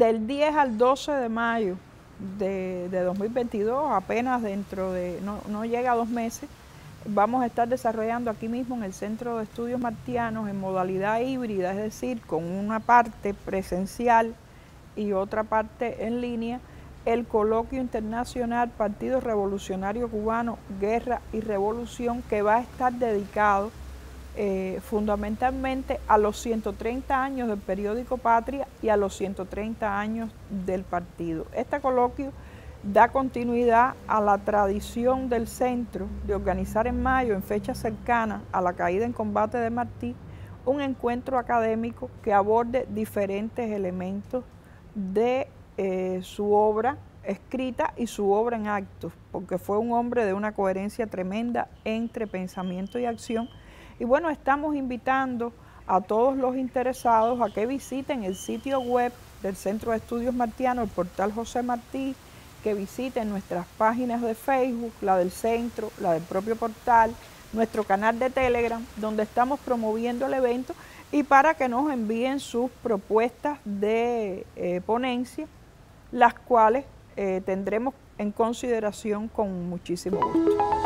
Del 10 al 12 de mayo de 2022, apenas dentro de, no llega a 2 meses, vamos a estar desarrollando aquí mismo en el Centro de Estudios Martianos en modalidad híbrida, es decir, con una parte presencial y otra parte en línea, el Coloquio Internacional Partido Revolucionario Cubano, Guerra y Revolución, que va a estar dedicado fundamentalmente a los 130 años del periódico Patria y a los 130 años del partido. Este coloquio da continuidad a la tradición del centro de organizar en mayo, en fecha cercana a la caída en combate de Martí, un encuentro académico que aborde diferentes elementos de su obra escrita y su obra en actos, porque fue un hombre de una coherencia tremenda entre pensamiento y acción. Y bueno, estamos invitando a todos los interesados a que visiten el sitio web del Centro de Estudios Martianos, el portal José Martí, que visiten nuestras páginas de Facebook, la del centro, la del propio portal, nuestro canal de Telegram, donde estamos promoviendo el evento, y para que nos envíen sus propuestas de ponencia, las cuales tendremos en consideración con muchísimo gusto.